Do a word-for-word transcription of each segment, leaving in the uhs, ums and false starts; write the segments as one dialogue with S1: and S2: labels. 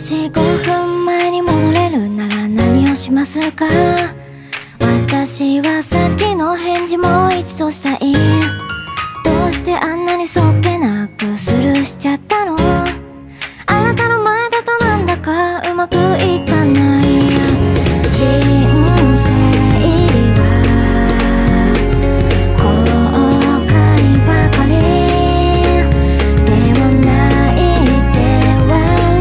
S1: しごふんまえに戻れるなら何をしますか？私はさっきの返事もう一度したい。どうしてあんなにそっけなくスルーしちゃったの？あなたの前だとなんだかうまくいかない。人生は後悔ばかりでも泣いて笑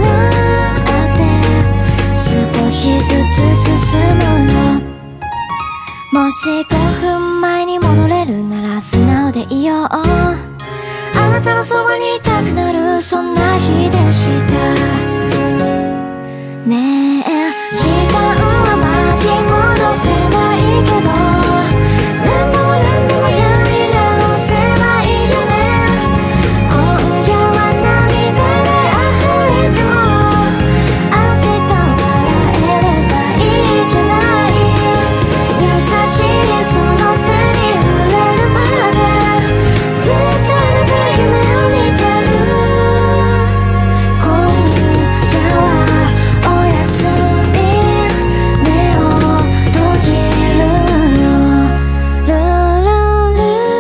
S1: って少しずつ進むの。もしごふんまえに戻れるなら素直でいよう。あなたのそばにいたくなるそんな日でしたねえ。時間は巻き戻せばいいけど何度も何度も嫌に直せばいいよね。今夜は涙で溢れても明日笑えればいいじゃない。優しいその手に触れるまでずっとあなたの夢を見てる。今夜はおやすみ目を閉じるよ。ルルル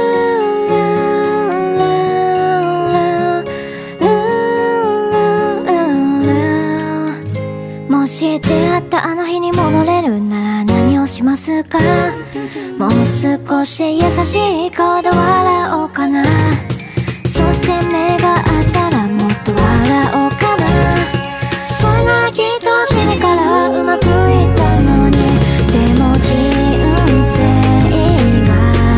S1: ルルルルル。もし出会ったあの日に戻れるなら何をしますか？もう少し優しい顔で笑おうかな。そして目が合ったらもっと笑おうかな。それならきっと初めからうまくいったのに。でも人生が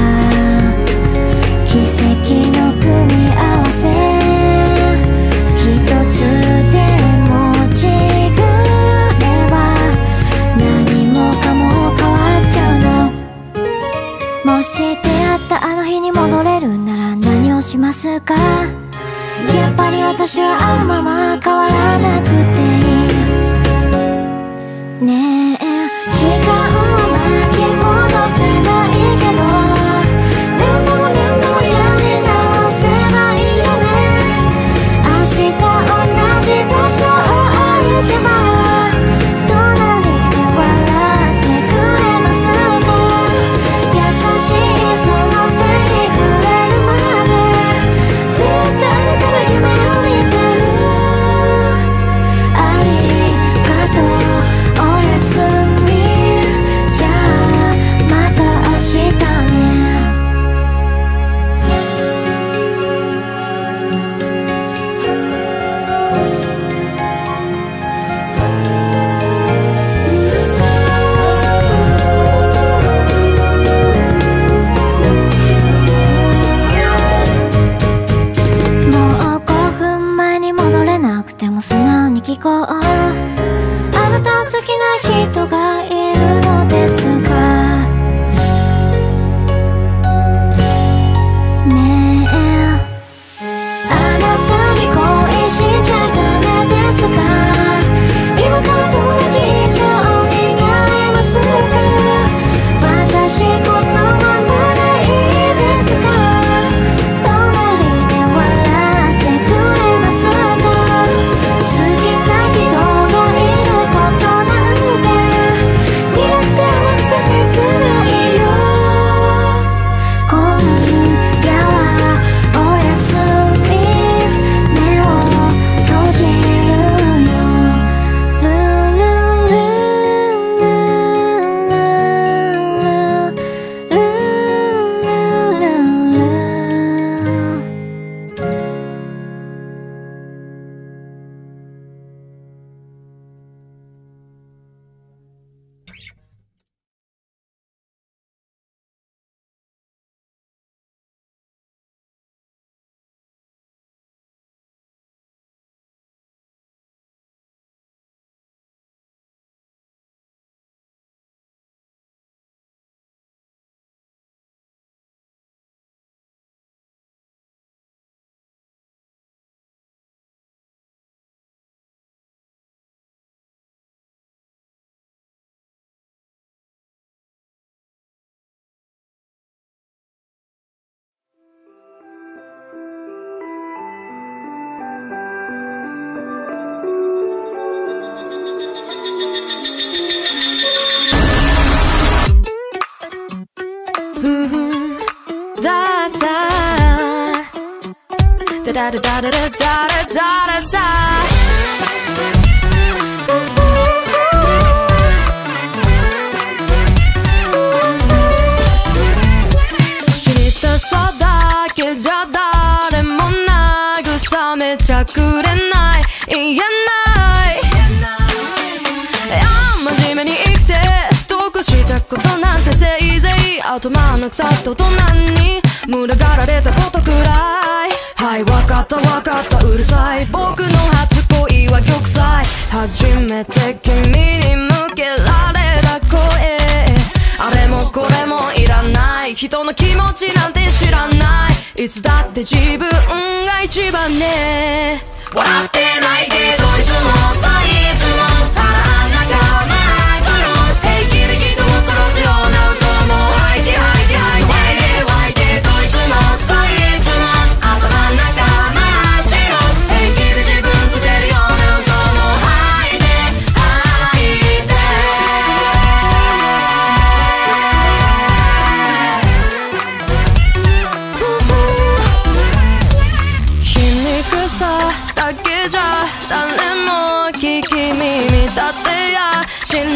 S1: 奇跡の組み合わせ一つでも違えば何もかも変わっちゃうの。もし出会ったあの日に戻れるなら何をしますか？やっぱり私はあのまま変わらなくていいねえ。時間を巻き戻せばいいけど何度も何度もやり直せばいいよね。明日同じ場所を歩けば隣で笑ってくれますか？優しいその手に触れるまでずっとあなたの夢を見てる。ありがとうおやすみじゃあまた明日ね。もうごふんまえに戻れなくても素直に聞こう。あなたを好きな人がいるのですかねえ。あなたに恋しちゃダメですか？今から友達以上になれますか？私このままでいいですか？隣で笑ってくれますか？好きな人がいることなんて苦くて甘くて切ないよ。今夜はおやすみ目を閉じるよ。ルルルルルルルルル。
S2: 頭の腐った大人に群がられたことくらい。はい、わかったわかった、うるさい。僕の初恋は玉砕。初めて君に向けられた声、あれもこれもいらない。人の気持ちなんて知らない。いつだって自分が一番ね。笑ってないけどいつもといつも腹仲間黒平気で人を殺すような嘘も吐いて吐いて吐いて湧いてどいつもといつも頭の中真っ白。平気で自分捨てるような嘘も吐いて吐いて。皮肉さだけじゃ誰も聞き耳立てやしない。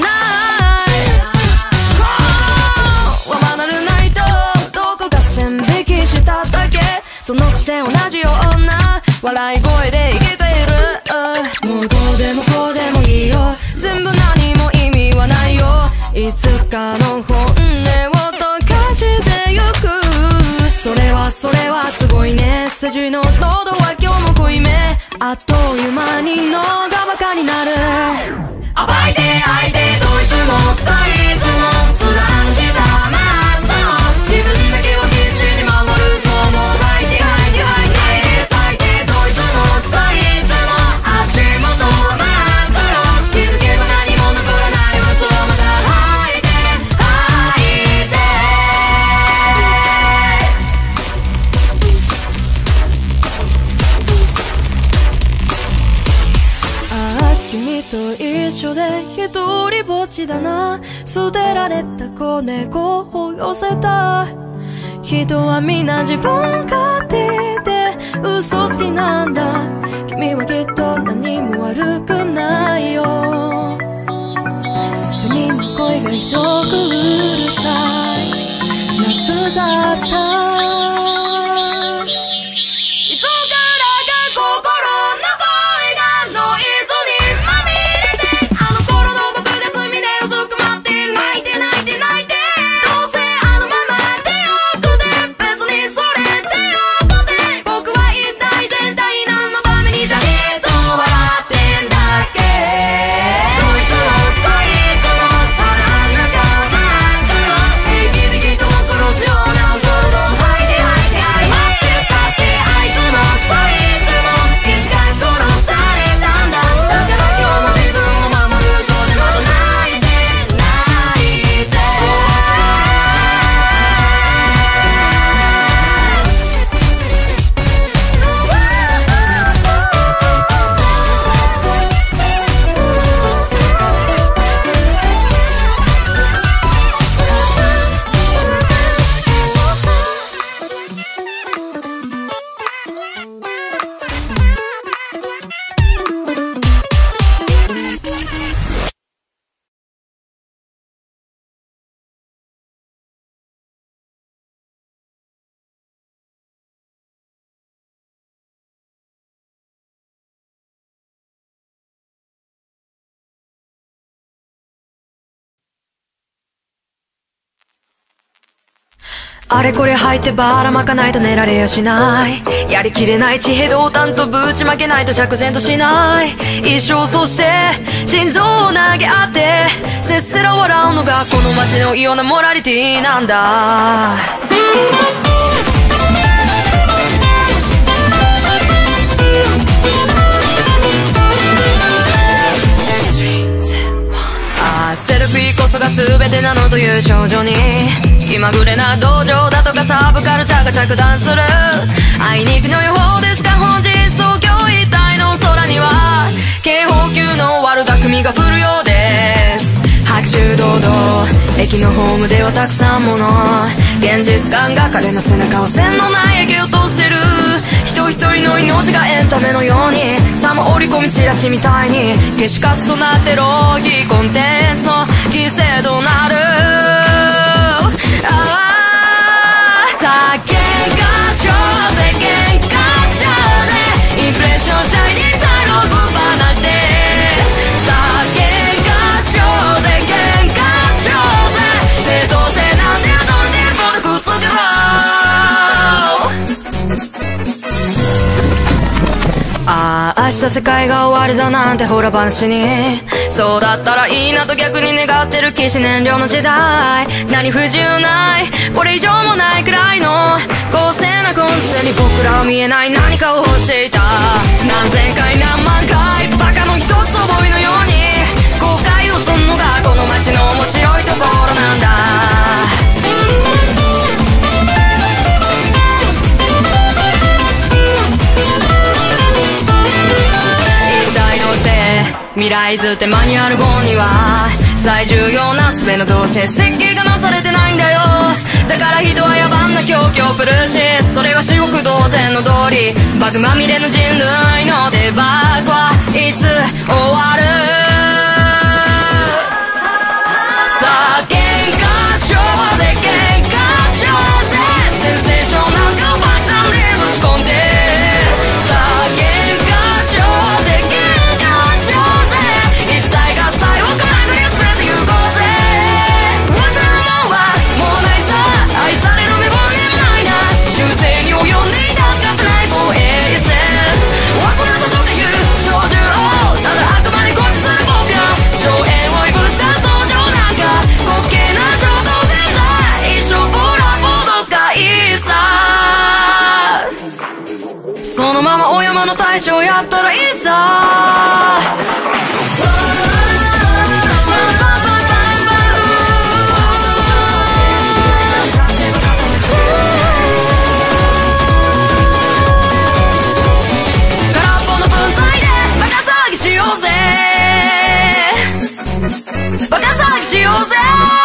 S2: こうは学るないとどこか線引きしただけ。そのくせ同じような笑い声で生きている、うん、もうどうでもこうでもいいよ。全部何も意味はないよ。いつかの本音を溶かしてゆく。それはそれはすごいね。筋の喉は今日も濃いめ。あっという間に脳がバカになる。暴いて吐いてどいつもといつも貫したまっさを自分だけを必死に守る。そうも吐いて吐いて吐いて咲いてどいつもといつも足元は真っ黒。気づけば何も残らない嘘をまた吐いて吐いて。ああ君と一緒で一人ぼっちだな。捨てられた子猫を寄せた。人は皆自分勝手で嘘つきなんだ。君はきっと何も悪くないよ。セミの声がひどくうるさい夏だった。いつからか心の声がノイズにまみれて。あの頃の僕が罪でうずくまって泣いて泣いて泣いて。どうせあのままでよくて別にそれでよくて。僕は一体全体何のためにだけと笑ってんだっけ。どいつもこいつも腹の中真っ黒。平気で人を殺すような嘘を吐いて吐いて吐いて。待ってたってあいつもそいつもいつか殺されたんだ。だから今日も自分を守る嘘でまた泣いて泣いて。あれこれ吐いてばらまかないと寝られやしない。やりきれない地平道端とぶちまけないと釈然としない。一生そして心臓を投げ合ってせっせら笑うのがこの街の異様なモラリティなんだ。ああセルフィーこそが全てなのという少女に気まぐれな道場だとかサブカルチャーが着弾する。あいにくの予報ですが本日東京一帯の空には警報級の悪巧みが降るようです。拍手堂々駅のホームではたくさんもの現実感が彼の背中を線のない駅を通してる。人一人の命がエンタメのようにさも織り込みチラシみたいに消しカスとなって浪費コンテンツの犠牲となる。ああ叫んかしょうぜ喧嘩しようぜインプレッションしたいにザイロぶっ放して叫んかしょうぜ喧嘩しようぜ正当性なんてどれで日世界が終わりだなんてほら話に、そうだったらいいなと逆に願ってる騎士燃料の時代。何不自由ない、これ以上もないくらいの公正な今世に僕らは見えない何かを欲していた。何千回何万回バカの一つ覚えのように後悔をすんのがこの街の面白いところなんだ。一体どうして未来図ってマニュアル本には最重要な全の動線設計がなされてないんだよ。だから人は野蛮な狂気をプルし、それは至極同然の通り。バグまみれの人類のデバッグはいつ終わる。さあ喧嘩しようぜ喧嘩しようぜ、センセーショナルが爆弾でぶち込んで。さあ喧嘩しようぜ喧嘩しようぜ、一切合切をかまぐり捨てて行こうぜ。失うもんはもうないさ、愛される目もねもないな、修正に及んでいた誓ってない防衛線。わそなぞとかいう鳥獣をただあくまで固執する僕ら、荘園をいぶした登場なんか滑稽な衝動全体、一生ボラボードスカイさ、そのままお山の大将やったらいいさ。バカ騒ぎしようぜ。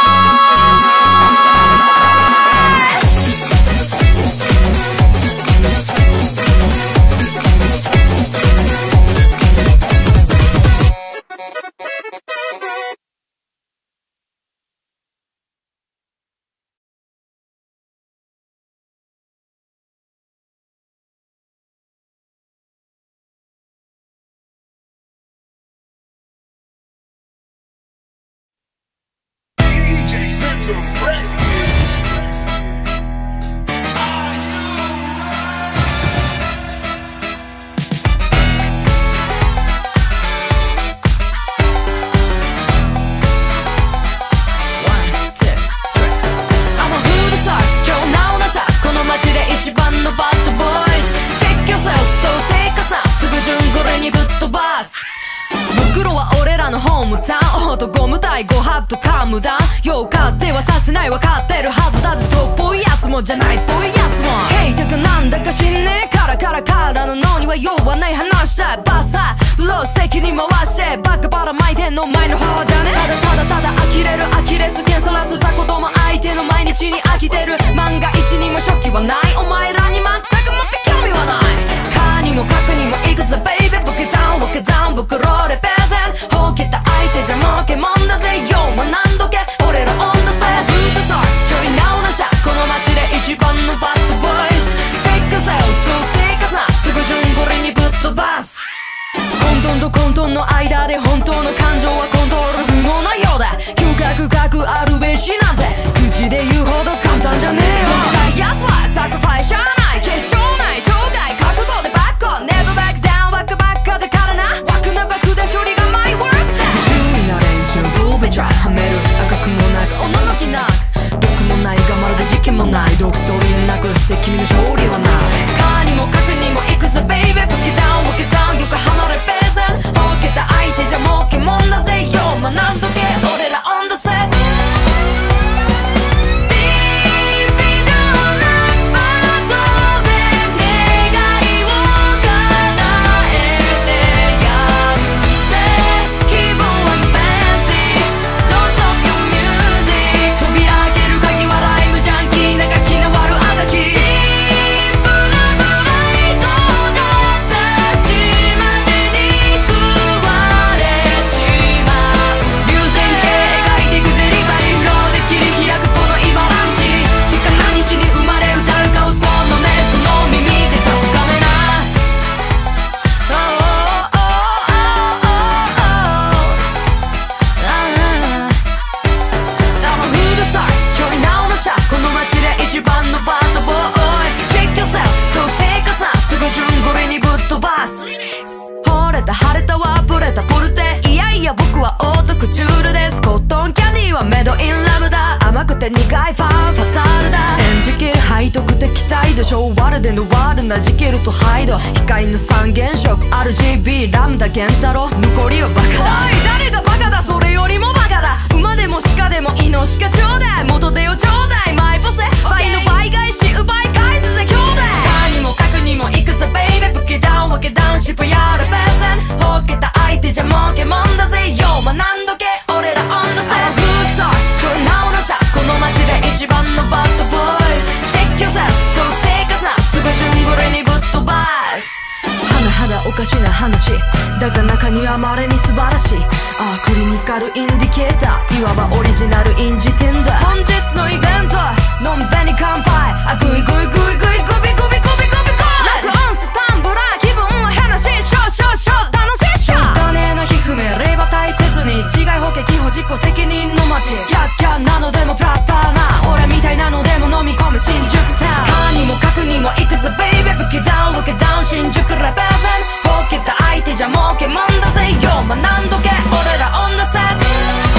S2: ごはっとか無駄よう勝手はさせない、分かってるはずだぜ。とっぽいやつもじゃないっぽいやつもヘイタかなんだか知んねえからからからの脳には用はない話したい。バッサーブロー席に回してバカばらまいてんの前の方じゃね。ただただただ呆れるアキレス腱さらす雑魚ども相手の毎日に飽きてる。万が一にも初期はない、お前らに全くもって興味はない。かにもかくにもいくぜベイベー、ボケダウンボケダウン袋レペゼン、ほうけた相手じゃ負けもんだぜ。よう学んどけ俺らオンだぜ。フードサーちょいナウなしゃこの街で一番のバッドボイス、チェックせよそう生活なすぐ順繰りにぶっ飛ばす。混沌と混沌の間で本当の感情はコントロール不能なようだ。嗅覚覚あるべしなんて口で言うほど簡単じゃねえよ。うるさいやつはサクファイしゃあない、決勝ない場外覚悟でバックオン、ネバーバックダウンワックバッカーでからな、枠なバックで処理がマイワークだ。不注意な連中ブーベトライはめる、赤くもなくおののきなく毒もないがまるで事件もない、ドクトリンなくして君の勝利はない。かにもかくにもいくぜベイベー、ボケダウンボケダウンよく離れペーゼン、ほうけた相手じゃ儲けもんだぜ。よう学んどけ俺らオンだぜ。流星や僕はオートクチュールです。コットンキャンディーはメドインラムだ。甘くて苦いファンファタールだ。演じ系背徳的態度、小ワルでのワルなじけるとハイド。光の三原色 アールジービー ラムダゲンタロウ、残りはバカだ。おい誰がバカだ、それよりもバカだ。馬でも鹿でもイノシカちょうだい、元手をちょうだい、マイポセ倍の倍返し奪い返すぜ兄弟。かにもかくにもいくぜベイベ、武器ダウンわけ男子プやるベーセン、ほっけた相手じゃもうけもんだぜ。よう学んどけ俺らオンダセ。あのフースターちょいなおなしゃ、この街で一番のバッドボーイズ。チェックよせそう生活なすぐ順繰りにぶっ飛ばす。甚だおかしな話だが中には稀に素晴らしい。ああクリニカルインディケーター、いわばオリジナルインジテンダー。本日のイベントのんべに乾杯。あグイグイグイグイグビグビグビグビコーラックオンスタンブラー、気分は変なしショーショーショー楽しいっしょ。だねえなひふめレバ大切に違い保険基本自己責任の街。キャッキャなのでもプラッパーな俺みたいなのでも飲み込む新宿タウン。かにもかくにもいくぜベイベ、武器ダウンわけダウン新宿レベルゼン、ほっけた相手じゃもうけもんだぜ。よう学んどけ俺らオンダセット。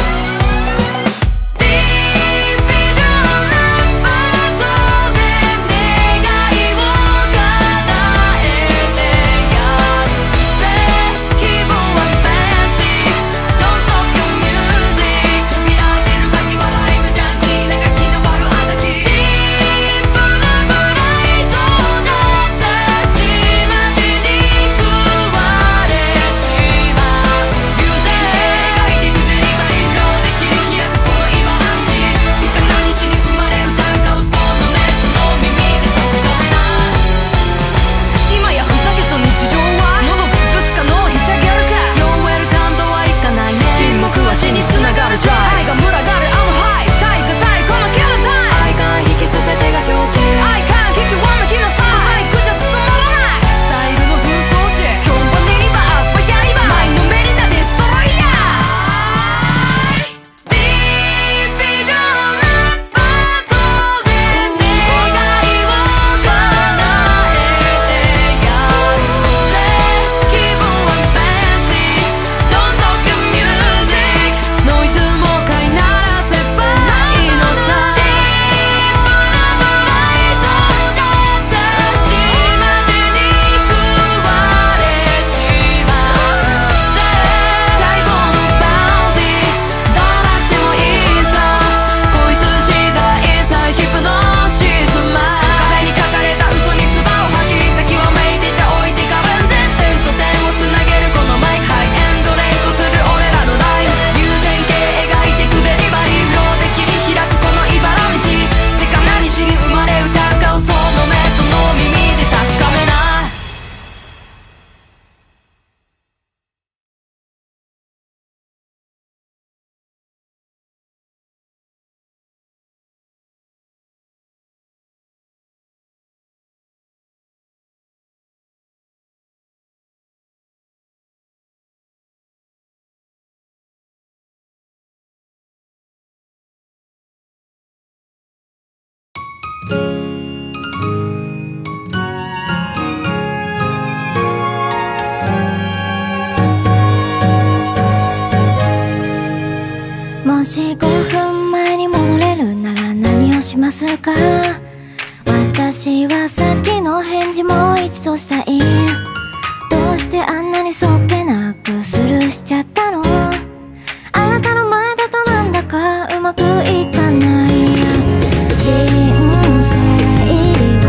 S1: もしごふんまえに戻れるなら何をしますか。私はさっきの返事もう一度したい。どうしてあんなにそっけなくスルーしちゃったの。あなたの前だとなんだかうまくいかない。人生は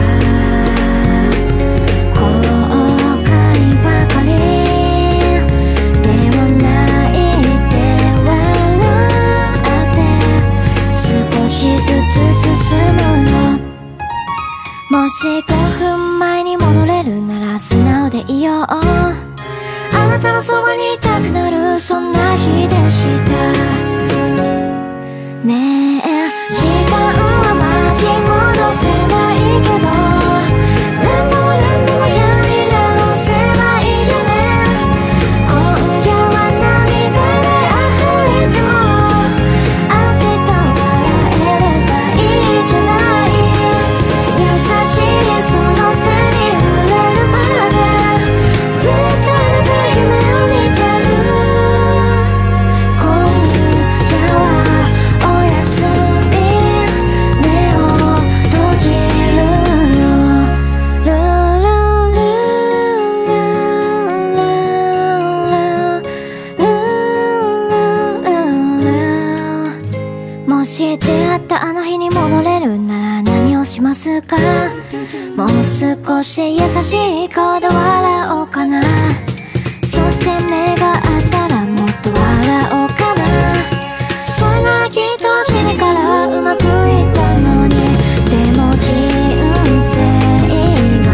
S1: 後悔ばかりでも泣いて笑って少しずつ進むの。もしごふんまえに戻れるなら素直でいよう。あなたのそばにいたくなるそんな日でしたねえ。時間は巻き戻せないけど何度も何度もやり直せばいいよね。今夜は涙で溢れても明日を笑えればいいじゃない。優しいその手に触れるまでずっとあなた夢を見てる。 もし出会ったあの日に戻れるなら何をしますか？もう少し優しい顔で笑おうかな。そして目が合ったらもっと笑おうかな。それならきっと初めからうまくいったのに。でも人生は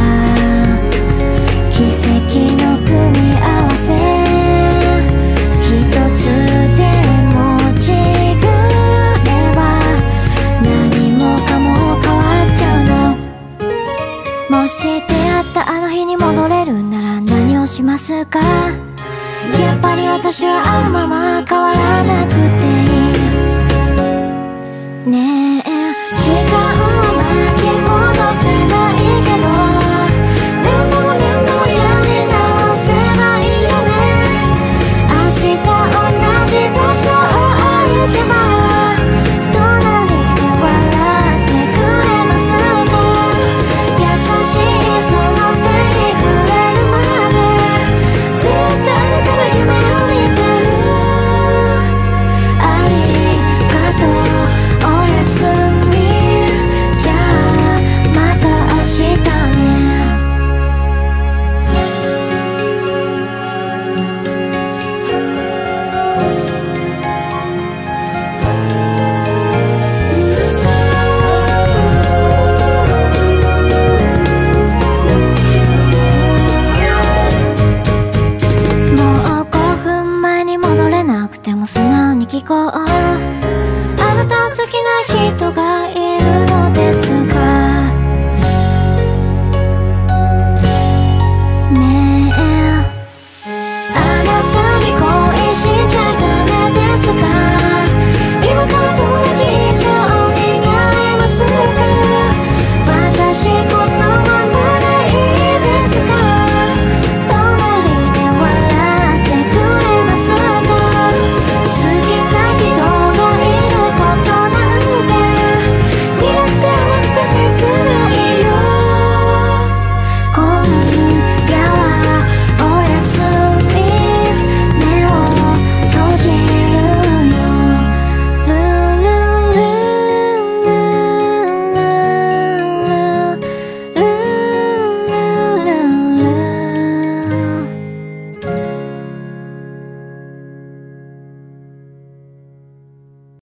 S1: 奇跡の組み合わせ。一つでも違えば何もかも変わっちゃうの。もし出会ったあの日に戻れるなら何をしますか？やっぱり私はあのまま変わらなくて